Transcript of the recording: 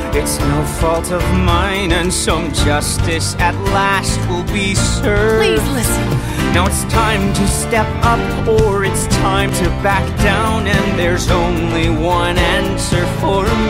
It's no fault of mine, and some justice at last will be served. Please listen. Now it's time to step up, or it's time to back down, and there's only one answer for